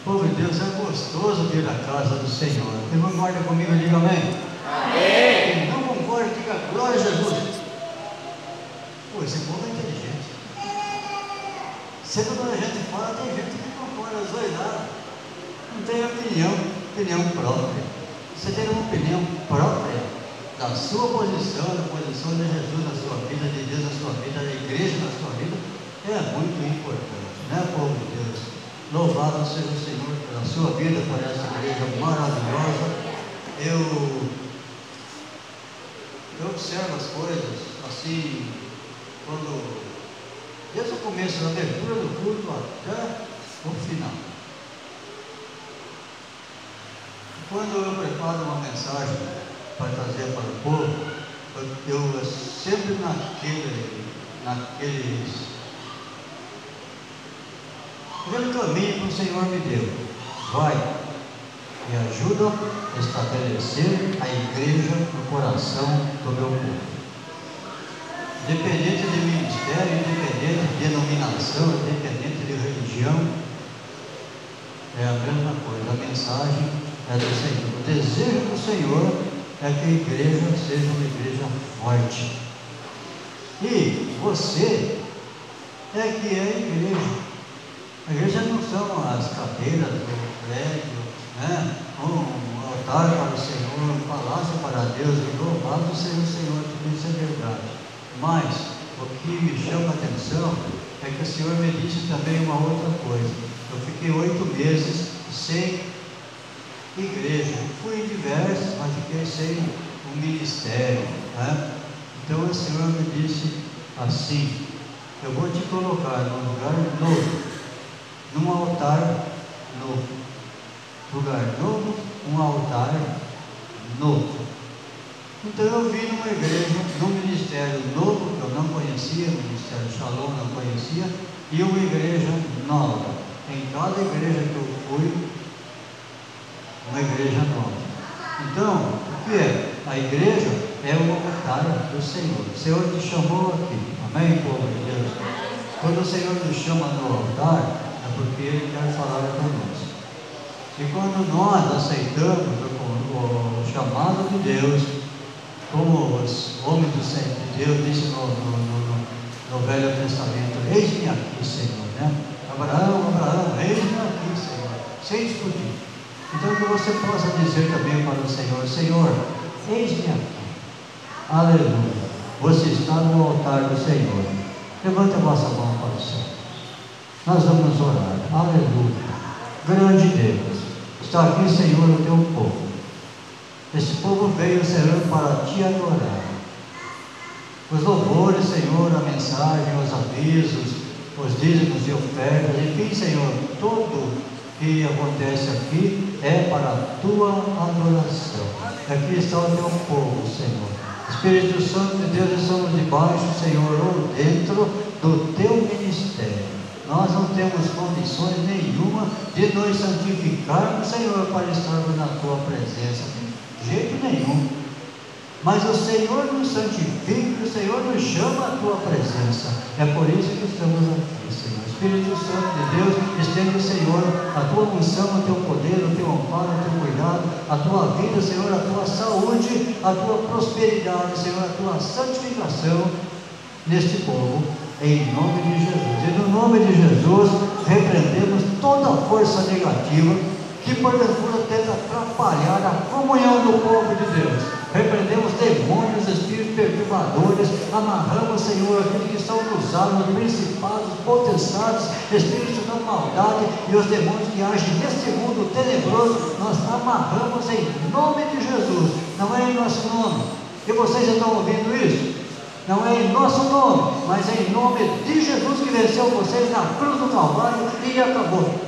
Povo de Deus, é gostoso vir à casa do Senhor. Quem concorda comigo, diga amém. Amém. Quem não concorda, diga glória a Jesus. Pô, esse povo é inteligente. Sempre quando a gente fala, tem gente que concorda às dois lados. Não tem opinião própria. Você tem uma opinião própria da sua posição, da posição de Jesus na sua vida, de Deus na sua vida, da igreja na sua vida, é muito importante, né, povo de Deus? Louvado seja o Senhor pela sua vida, por essa igreja maravilhosa. Eu observo as coisas assim, desde o começo da abertura do culto até o final. Quando eu preparo uma mensagem para trazer para o povo, eu sempre aquele caminho que o Senhor me deu, vai, me ajuda a estabelecer a igreja no coração do meu povo. Independente de ministério, independente de denominação, independente de religião, é a mesma coisa, a mensagem é do Senhor. O desejo do Senhor é que a igreja seja uma igreja forte. E você é que é a igreja. A igreja não são as cadeiras do prédio, né? Um altar para o Senhor, um palácio para Deus, e louvado seja o Senhor, tudo isso é verdade. Mas o que me chama a atenção é que o Senhor me disse também uma outra coisa. Eu fiquei 8 meses sem igreja, fui em diversos, mas fiquei sem um ministério, né? Então o Senhor me disse assim: eu vou te colocar num lugar novo, num altar novo, lugar novo, um altar novo. Então eu vim numa igreja, num ministério novo que eu não conhecia, o Ministério Shalom não conhecia, e uma igreja nova. Em cada igreja que eu fui, uma igreja nova. Então, o que é? A igreja é o altar do Senhor. O Senhor te chamou aqui, amém, povo de Deus? Quando o Senhor nos chama no altar, é porque Ele quer falar conosco. E quando nós aceitamos o chamado de Deus, como os homens do Senhor, Deus disse no Velho Testamento: eis-me aqui, Senhor, né? Abraão, eis-me aqui, Senhor, sem discutir. Então que você possa dizer também para o Senhor: Senhor, eis-me aqui, aleluia, você está no altar do Senhor. Levante a vossa mão para o céu, nós vamos orar, aleluia. Grande Deus, está aqui, Senhor, o teu povo. Esse povo veio, Senhor, para te adorar. Os louvores, Senhor, a mensagem, os avisos, os dízimos e ofertas, enfim, Senhor, tudo que acontece aqui é para a tua adoração. Aqui está o teu povo, Senhor. Espírito Santo de Deus, estamos debaixo, Senhor, ou dentro do teu ministério. Nós não temos condições nenhuma de nos santificarmos, Senhor, para estarmos na tua presença. De jeito nenhum. Mas o Senhor nos santifica, o Senhor nos chama à tua presença. É por isso que estamos aqui, Senhor. Espírito Santo de Deus, estende, Senhor, a tua unção, o teu poder, o teu amparo, o teu cuidado, a tua vida, Senhor, a tua saúde, a tua prosperidade, Senhor, a tua santificação neste povo, em nome de Jesus. E no nome de Jesus, repreendemos toda força negativa que porventura tenta atrapalhar a comunhão do povo de Deus. Repreendemos demônios, espíritos perturbadores, amarramos, Senhor, aqueles que estão nos almas, principados, potestades, espíritos da maldade e os demônios que agem neste mundo tenebroso, nós amarramos em nome de Jesus. Não é em nosso nome. E vocês estão ouvindo isso? Não é em nosso nome, mas é em nome de Jesus que venceu vocês na cruz do Calvário e acabou.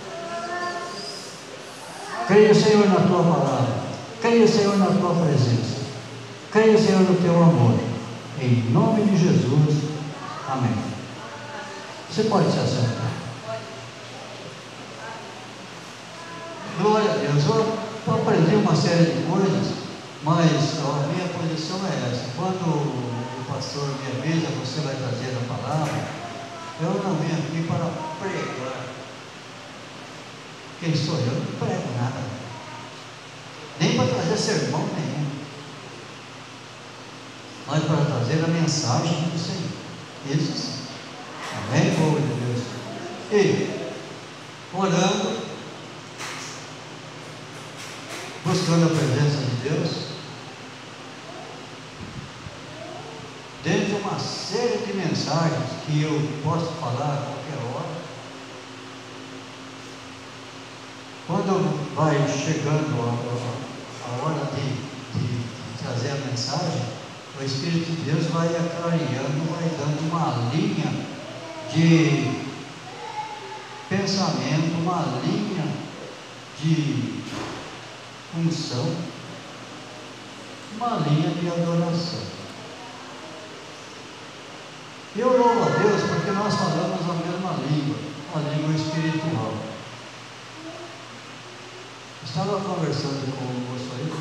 Creia, Senhor, na tua palavra. Creia, Senhor, na tua presença. Creia, Senhor, no teu amor. Em nome de Jesus. Amém. Você pode se assentar. Glória a Deus. Eu aprendi uma série de coisas, mas a minha posição é essa. Quando o pastor me avisa, você vai trazer a palavra, eu não venho aqui para pregar. Quem sou eu? Não prego nada, nem para trazer sermão nenhum, mas para trazer a mensagem do Senhor. Isso sim. Amém, povo de Deus? E orando, buscando a presença de Deus, dentro de uma série de mensagens que eu posso falar a qualquer hora, quando vai chegando a hora de trazer a mensagem, o Espírito de Deus vai aclarando, vai dando uma linha de pensamento, uma linha de função, uma linha de adoração. Eu louvo a Deus porque nós falamos a mesma língua, a língua espiritual. Estava conversando com o moço aí,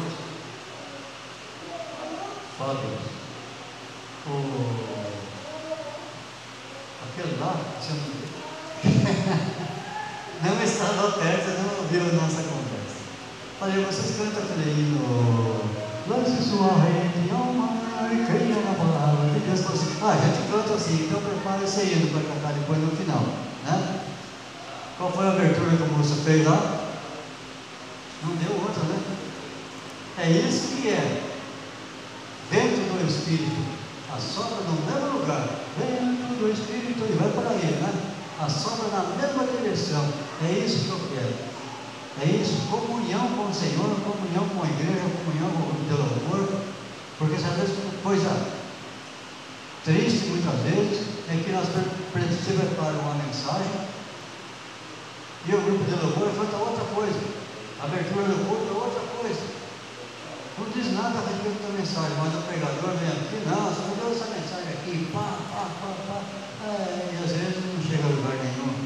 Fábio, aquele lá, você não estava perto, não ouviu a nossa conversa. Falei, vocês cantam aquele hino, lance sua rede ao mar e creia na palavra de Deus. Falei assim, a gente canta assim, então prepara esse hino para cantar depois no final, né? Qual foi a abertura que o moço fez lá? Não deu outra, né? É isso que é. Dentro do Espírito, assopra no mesmo lugar. Dentro do Espírito e vai para ele, né? Assopra na mesma direção. É isso que eu quero. É isso, comunhão com o Senhor, comunhão com a igreja, comunhão com o teu amor. Porque às vezes uma coisa triste, muitas vezes, é que nós precisamos preparar uma mensagem e o grupo de louvor canta outra coisa. A abertura do culto é outra coisa. Não diz nada a respeito da mensagem, mas o pregador vem aqui, não, só mudou essa mensagem aqui, pá. E às vezes não chega a lugar nenhum.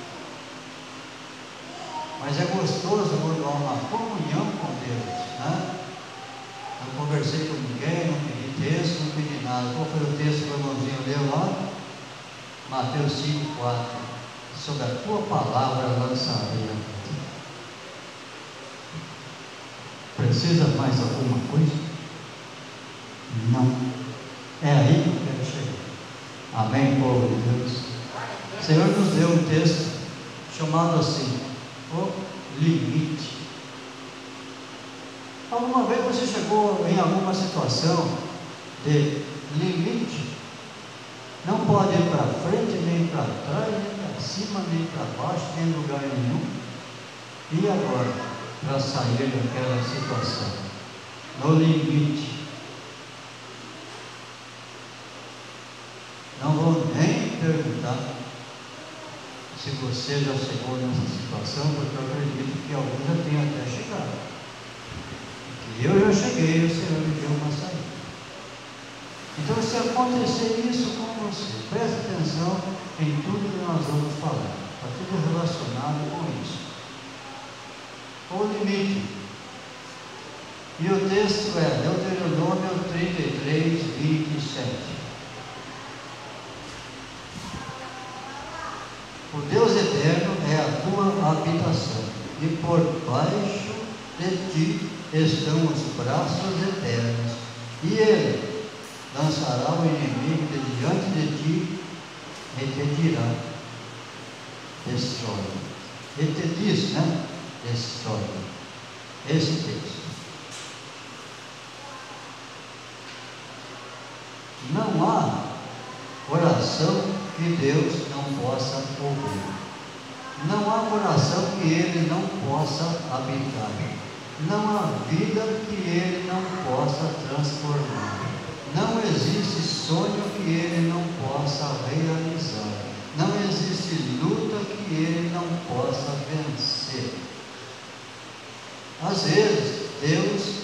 Mas é gostoso quando há uma comunhão com Deus, né? Não conversei com ninguém, não pedi texto, não pedi nada. Qual foi o texto que o irmãozinho leu lá? Mateus 5,4. Sobre a tua palavra lançarei. Precisa mais alguma coisa? Não. É aí que eu quero chegar. Amém, povo de Deus? O Senhor nos deu um texto chamado assim, o limite. Alguma vez você chegou em alguma situação de limite? Não pode ir para frente, nem para trás, nem para cima, nem para baixo, nem em lugar nenhum. E agora? Para sair daquela situação, no limite. Não vou nem perguntar se você já chegou nessa situação, porque eu acredito que alguns já tenham até chegado. E eu já cheguei e o Senhor me deu uma saída. Então, se acontecer isso com você, preste atenção em tudo que nós vamos falar, está tudo relacionado com isso. O limite. E o texto é Deuteronômio 33, 27. O Deus eterno é a tua habitação, e por baixo de ti estão os braços eternos, e ele lançará o inimigo de diante de ti e te dirá: destrói. Ele te diz, né? Destrói. Esse texto. Não há oração que Deus não possa ouvir. Não há coração que Ele não possa habitar. Não há vida que Ele não possa transformar. Não existe sonho que Ele não possa realizar. Não existe luta que Ele não possa vencer. Às vezes, Deus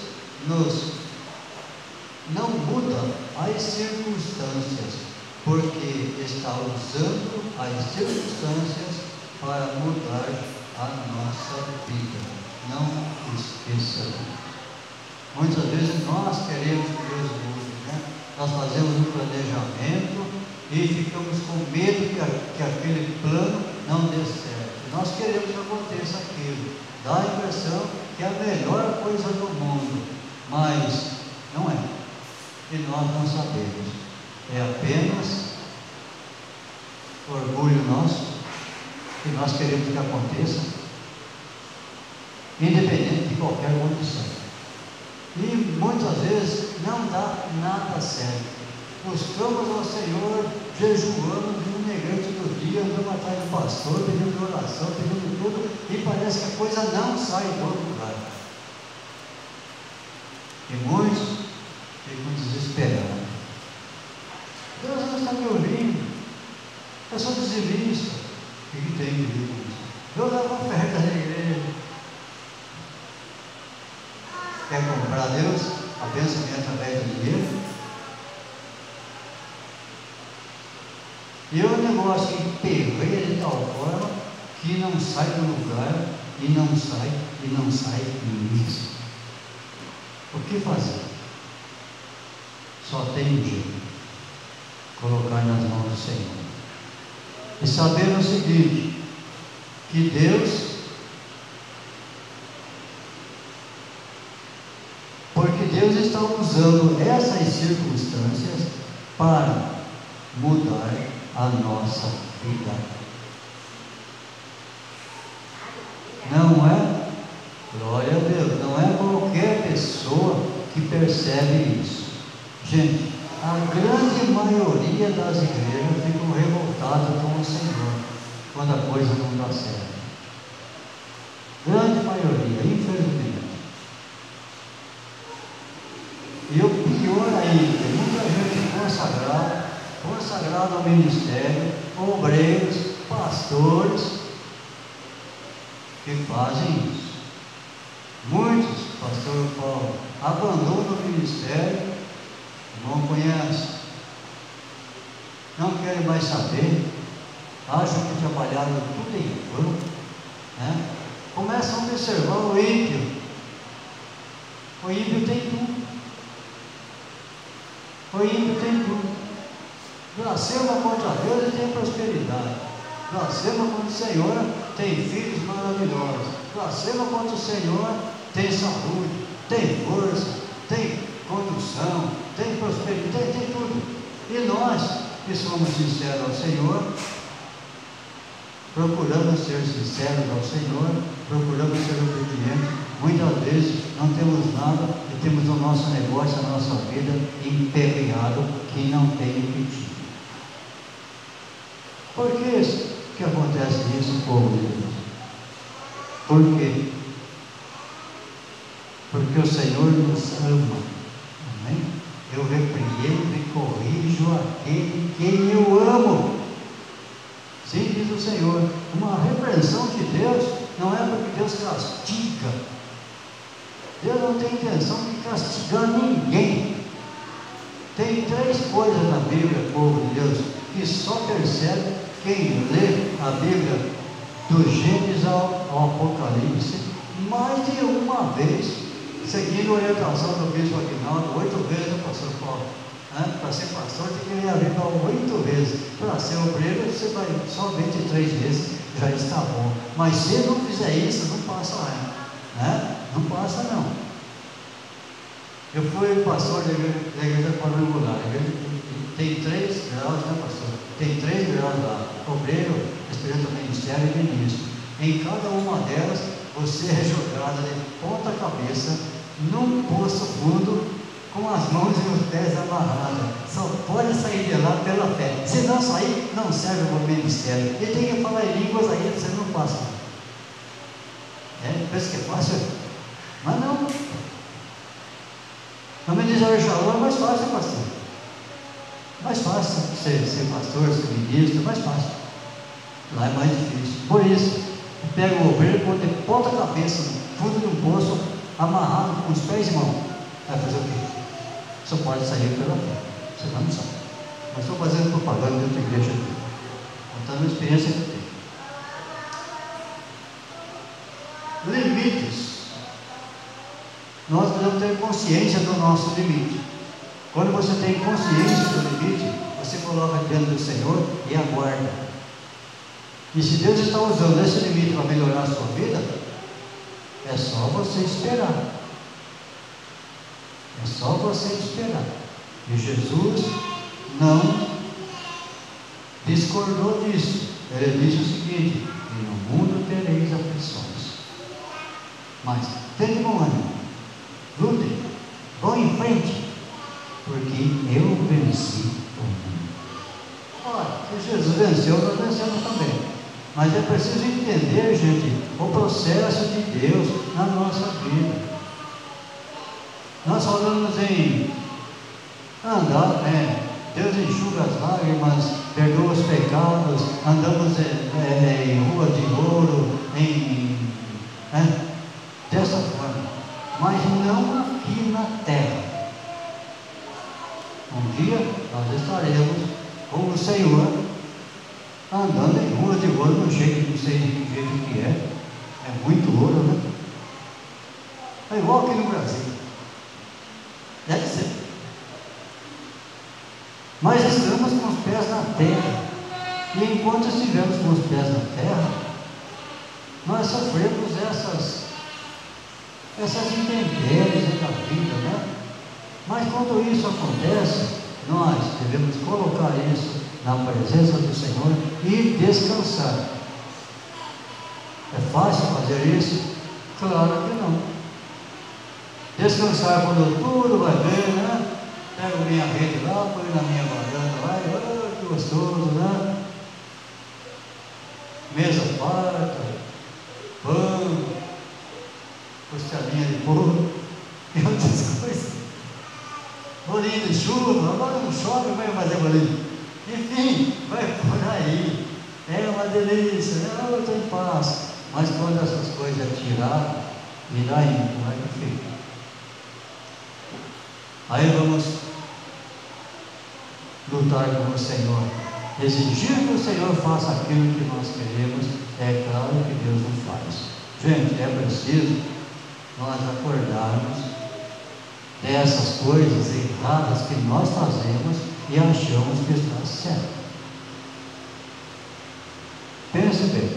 não muda as circunstâncias, porque está usando as circunstâncias para mudar a nossa vida. Não esqueça. Muitas vezes nós queremos que Deus mude, né? Nós fazemos um planejamento e ficamos com medo que aquele plano não dê certo. nós queremos que aconteça aquilo, dá a impressão que é a melhor coisa do mundo, mas não é, e nós não sabemos, é apenas orgulho nosso, que nós queremos que aconteça, independente de qualquer condição, e muitas vezes não dá nada certo. Buscamos ao Senhor, jejuando, vindo na igreja todo dia, andando atrás do pastor, pedindo oração, pedindo tudo, e parece que a coisa não sai do lugar. E muitos ficam desesperados. Deus não está me ouvindo, eu sou dizimista. O que tem de ver com isso? Deus leva oferta na igreja. Quer comprar Deus? A bênção vem através do dinheiro. E o negócio emperreia de tal forma que não sai do lugar, e não sai mesmo. O que fazer? Só tem um jeito: colocar nas mãos do Senhor. E saber o seguinte, que porque Deus está usando essas circunstâncias para mudar a nossa vida. Não é, glória a Deus, não é qualquer pessoa que percebe isso. Gente, a grande maioria das igrejas ficam revoltadas com o Senhor quando a coisa não dá certo. Grande maioria, infelizmente. E o pior ainda, muita gente consagrado ao ministério, obreiros, pastores, que fazem isso. Muitos, pastor Paulo, abandonam o ministério, não conhecem, não querem mais saber, acham que trabalharam tudo em vão, né? Começam a observar o ímpio. O ímpio tem tudo. O ímpio tem tudo. Blasfema contra Deus e tem prosperidade. Blasfema contra o Senhor, tem filhos maravilhosos. Blasfema contra o Senhor, tem saúde, tem força, tem condução, tem prosperidade, tem tudo. E nós, que somos sinceros ao Senhor, procuramos ser sinceros ao Senhor, procuramos ser obedientes. Muitas vezes não temos nada e temos o nosso negócio, a nossa vida emperreado, que não tem pedido. Por que acontece isso, povo de Deus? Por quê? Porque o Senhor nos ama. Amém? Eu repreendo e corrijo aquele que eu amo. Sim, diz o Senhor. Uma repreensão de Deus não é porque Deus castiga. Deus não tem intenção de castigar ninguém. Tem 3 coisas na Bíblia, povo de Deus, que só percebe quem lê a Bíblia do Gênesis ao Apocalipse mais de uma vez, seguindo a orientação do bispo Aguinaldo, 8 vezes o pastor Paulo. Para ser pastor tem que ler a Bíblia 8 vezes. Para ser obreiro você vai somente 3 vezes, já está bom. Mas se não fizer isso, não passa lá, não passa não. Eu fui pastor da igreja quadrangular. Tem 3 graus, né, pastor? Tem 3 graus lá: obreiro, aspirante ao ministério e ministro. Em cada uma delas, você é jogado de ponta cabeça num poço fundo, com as mãos e os pés amarrados. Só pode sair de lá pela fé. Se não sair, não serve para o ministério. E tem que falar em línguas aí, você não passa. Pensa que é fácil? Mas não. Não me diz Shalom, é mais fácil, pastor. Mais fácil ser pastor, ser ministro, mais fácil. Lá é mais difícil. Por isso, pega o obreiro, põe de ponta cabeça no fundo de um poço, amarrado com os pés e mãos. Vai fazer o quê? Só pode sair pela fé. Você não sabe. Mas estou fazendo propaganda dentro da igreja aqui, contando uma experiência que eu tenho. Limites. Nós devemos ter consciência do nosso limite. Quando você tem consciência do limite, você coloca diante do Senhor e aguarda. E se Deus está usando esse limite para melhorar a sua vida, é só você esperar. É só você esperar. E Jesus não discordou disso. Ele disse o seguinte: e no mundo tereis aflições, mas tende bom ânimo, lutem, vão em frente, porque eu venci o mundo. Ora, se Jesus venceu, nós vencemos também. Mas é preciso entender, gente, o processo de Deus na nossa vida. Nós falamos em andar, Deus enxuga as lágrimas, perdoa os pecados, andamos em rua de ouro, dessa forma, mas não aqui na terra. Um dia nós estaremos com o Senhor, andando em rua de ouro, não sei de que jeito que é muito ouro, né? É igual aqui no Brasil, deve ser. Mas estamos com os pés na terra, e enquanto estivermos com os pés na terra, nós sofremos essas intempéries da vida, né? Mas quando isso acontece, nós devemos colocar isso na presença do Senhor e descansar. É fácil fazer isso? Claro que não. Descansar quando tudo vai bem, né? Pego minha rede lá, põe na minha varanda lá, que gostoso, né? Mesa farta, pão, costelinha de porco e outras coisas. Bolinho de chuva, agora não chove, vai fazer bolinho. Enfim, vai por aí. É uma delícia, né? Eu estou em paz. Mas quando essas coisas é tirado, e daí, como é que fica? Aí vamos lutar com o Senhor, exigir que o Senhor faça aquilo que nós queremos. É claro que Deus não faz. Gente, é preciso nós acordarmos dessas coisas erradas que nós fazemos e achamos que está certo. Pense bem,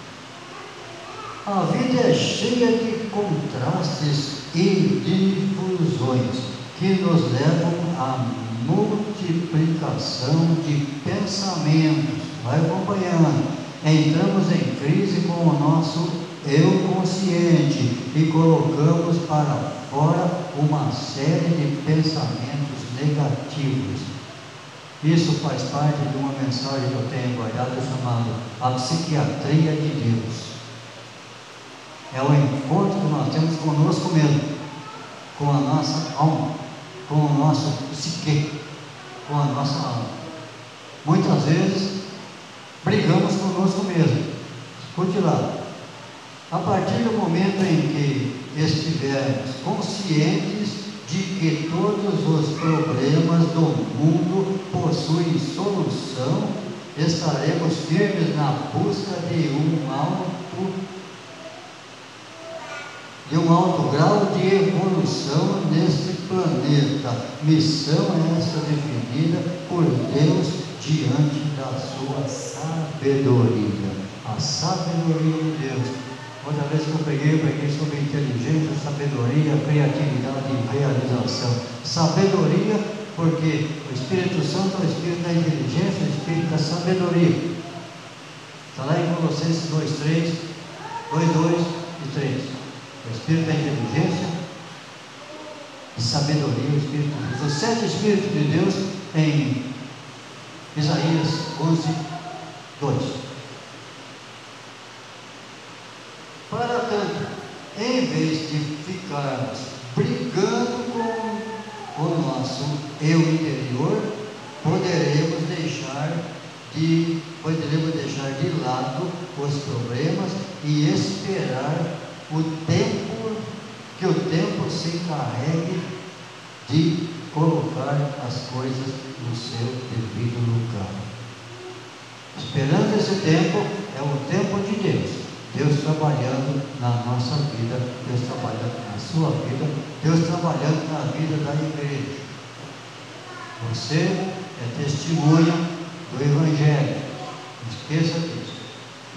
a vida é cheia de contrastes e difusões que nos levam à multiplicação de pensamentos. Vai acompanhando. Entramos em crise com o nosso eu consciente e colocamos para fora uma série de pensamentos negativos. Isso faz parte de uma mensagem que eu tenho guardado chamada A Psiquiatria de Deus. É o encontro que nós temos conosco mesmo, com a nossa alma, com o nosso psique, com a nossa alma. Muitas vezes brigamos conosco mesmo. Escute lá. A partir do momento em que estivermos conscientes de que todos os problemas do mundo possuem solução, estaremos firmes na busca de um alto grau de evolução neste planeta. Missão essa definida por Deus diante da sua sabedoria. A sabedoria de Deus. Outra vez que eu preguei sobre inteligência, sabedoria, criatividade e realização. Sabedoria, porque o Espírito Santo é o Espírito da inteligência, o Espírito da sabedoria. Está lá em Colossenses 2:3, 2:2 e 3. O Espírito da inteligência e sabedoria, o Espírito de Deus. Os 7 Espíritos de Deus em Isaías 11:2. Para tanto, em vez de ficarmos brigando com o nosso eu interior, poderemos deixar de lado os problemas e esperar que o tempo se encarregue de colocar as coisas no seu devido lugar. Esperando esse tempo, é o tempo de Deus. Deus trabalhando na nossa vida, Deus trabalhando na sua vida, Deus trabalhando na vida da igreja. Você é testemunha do Evangelho. Não esqueça disso.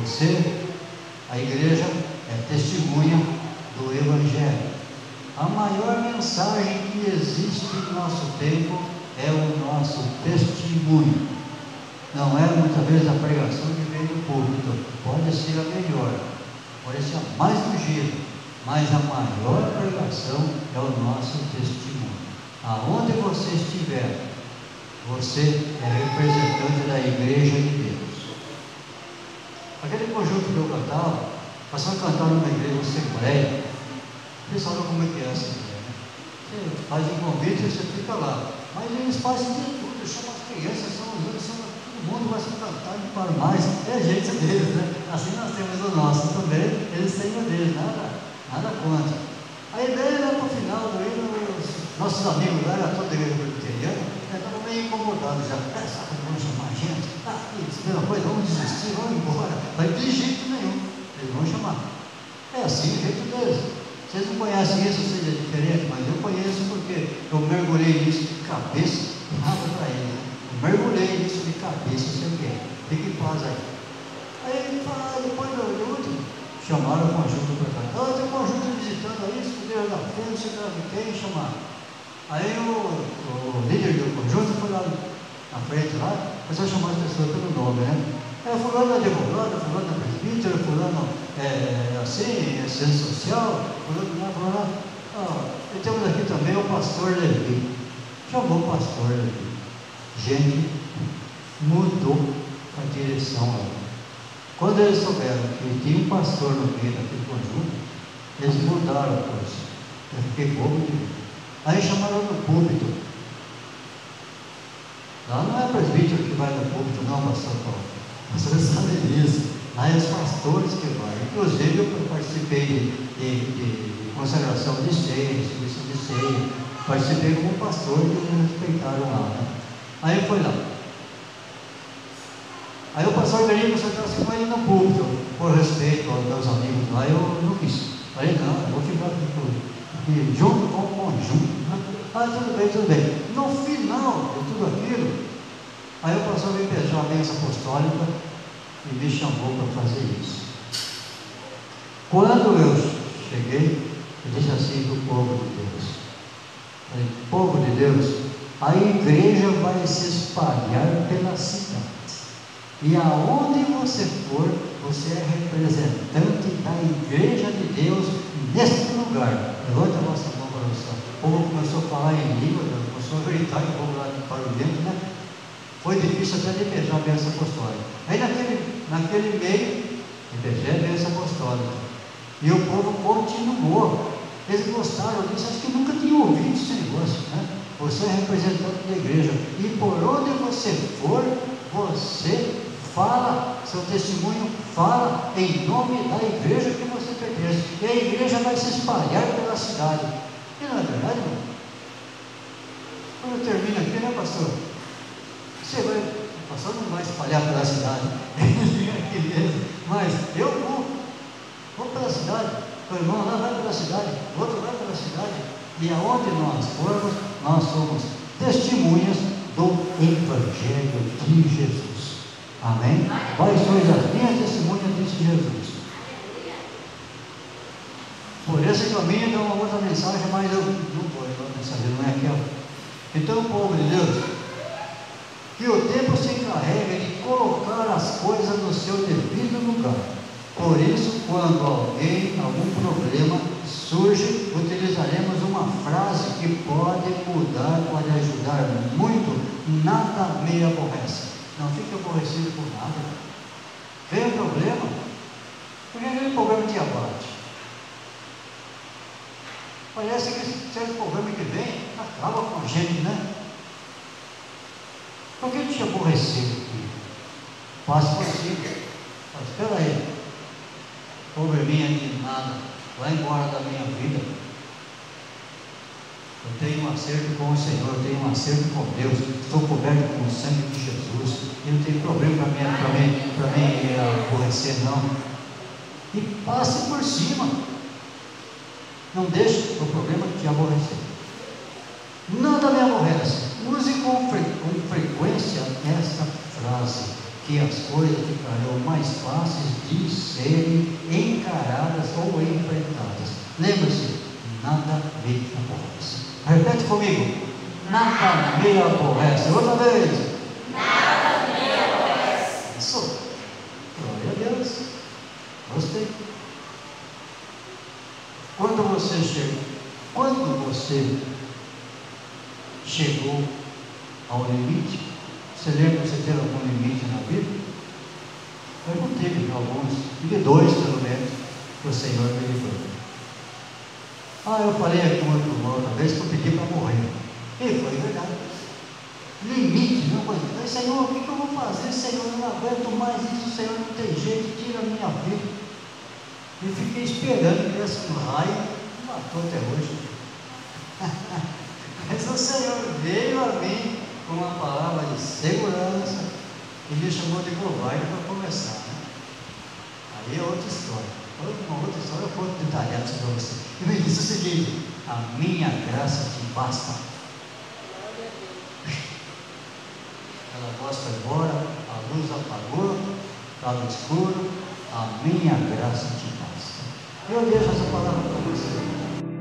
A igreja é testemunha do Evangelho. A maior mensagem que existe no nosso tempo é o nosso testemunho. Não é muitas vezes a pregação que vem do púlpito, pode ser a melhor, pode ser a mais ungida, mas a maior pregação é o nosso testemunho. Aonde você estiver, você é representante da igreja de Deus. Aquele conjunto que eu cantava, passando a cantar numa igreja, assembleia, vocês sabem como é que é essa igreja, né? Você faz um convite e você fica lá, mas eles fazem de tudo, chamam as crianças, chamam todo mundo, vai se cantar e para mais, é a gente deles, né? Assim nós temos o nosso também, eles têm o deles, nada contra. A ideia era para o final do hino, nossos amigos lá, era toda a igreja presbiteriana, estavam meio incomodados já. Sabe, vamos chamar a gente? Isso, mesma coisa, vamos desistir, vamos embora. Mas de jeito nenhum, eles vão chamar. É assim o jeito deles. Vocês não conhecem isso, seja diferente, mas eu conheço porque eu mergulhei nisso de cabeça, nada para ele, né? Eu mergulhei nisso de cabeça, sei o que é. Fique em paz aí. Aí, depois do último, chamaram o conjunto para cá. Tem um conjunto visitando aí, escudeiro da frente, não sei lá de quem, chamaram. Aí o líder do conjunto foi lá na frente, lá, começou a chamar as pessoas pelo nome, né? Fulano é advogado, fulano é presbítero, fulano é assim, é ciência social, fulano. E temos aqui também o pastor Levi. Chamou o pastor Levi. Gente, mudou a direção lá. Quando eles souberam que tinha um pastor no meio daquele conjunto, eles mudaram a coisa. Eu fiquei bobo de ver. Aí chamaram no púlpito. Lá não é presbítero que vai no púlpito, não, pastor Paulo. Vocês sabem disso. Lá é os pastores que vão. Inclusive eu participei de consagração de ceia, distribuição de ceia. Participei como pastor e eles respeitaram lá, né? Aí eu fui lá. Aí o pastor queria que você estivesse com ele no púlpito, por respeito aos meus amigos lá, eu não quis. Falei, não, eu vou ficar aqui junto com o conjunto. Tudo bem. No final de tudo aquilo, aí o pastor me pediu a bênção apostólica e me chamou para fazer isso. Quando eu cheguei, eu disse assim para o povo de Deus: falei, povo de Deus, a igreja vai se espalhar pela cidade. E aonde você for, você é representante da igreja de Deus neste lugar. Levanta a vossa mão para o céu. O povo começou a falar em língua, começou a gritar e o povo lá para o vento, né? Foi difícil até de beijar a bênção apostólica. Aí naquele meio, eu beijei a bênção apostólica. E o povo continuou. Eles gostaram disso, acho que nunca tinham ouvido esse negócio, né? Você é representante da igreja. E por onde você for, você fala, seu testemunho fala em nome da igreja que você pertence. E a igreja vai se espalhar pela cidade. E não é verdade, irmão? Quando termina aqui, né, pastor? O pastor não vai espalhar pela cidade. Mas eu vou pela cidade. O irmão lá vai pela cidade, o outro vai pela cidade. E aonde nós formos, nós somos testemunhas do Evangelho de Jesus. Amém? Vós sois as minhas testemunhas, disse Jesus. Por esse caminho dá uma outra mensagem, mas eu não vou, não é aquela. Então, povo de Deus, que o tempo se encarrega de colocar as coisas no seu devido lugar. Por isso, quando algum problema surge, utilizaremos uma frase que pode mudar, pode ajudar muito. Nada me aborrece. Não fique aborrecido por nada. Vem o problema, porque aquele problema te abate. Parece que esse problema que vem acaba com a gente, né? Por que te aborreceu aqui? Passe por cima. Mas espera aí, probleminha de nada, vai embora da minha vida. Eu tenho um acerto com o Senhor, eu tenho um acerto com Deus, estou coberto com o sangue de Jesus, e não tem problema para mim aborrecer, não. E passe por cima. Não deixe o problema te aborrecer. Nada me aborrece. Use com frequência essa frase, que as coisas ficarão mais fáceis de serem encaradas ou enfrentadas. Lembre-se, nada me aborrece. Repete comigo: nada me aborrece. Outra vez: nada me aborrece. Isso. Glória a Deus. Gostei. Quando você chegou ao limite, você lembra que você teve algum limite na vida? Eu não tive alguns, tive 2 pelo menos, que o Senhor me livrou. Eu falei aqui outra vez que eu pedi para morrer. E foi verdade. Limite, não foi? Eu falei: Senhor, o que eu vou fazer? Senhor, eu não aguento mais isso, Senhor, não tem jeito, tira a minha vida. E fiquei esperando que esse raio me matou até hoje. Mas o Senhor veio a mim com uma palavra de segurança e me chamou de covarde para começar. Né? Aí é outra história. Uma outra história eu vou detalhar isso para você. E me disse o seguinte: a minha graça te basta. Aquela voz foi embora, a luz apagou, está no escuro, a minha graça te basta. Eu deixo essa palavra para você.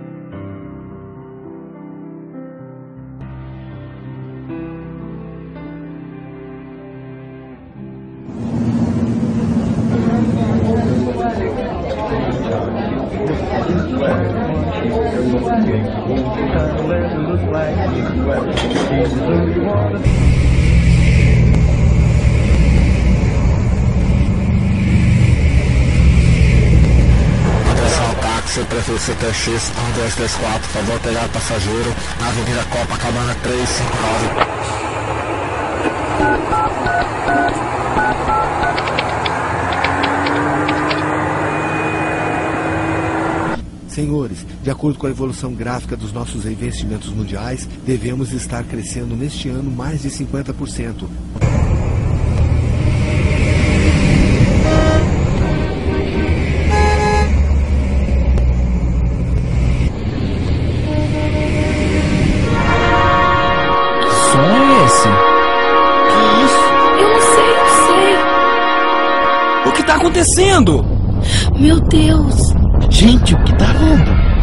Prefeito CTX 1234, favor pegar passageiro na Avenida Copacabana 359. Senhores, de acordo com a evolução gráfica dos nossos investimentos mundiais, devemos estar crescendo neste ano mais de 50%. O que está acontecendo? Meu Deus! Gente, o que está vendo?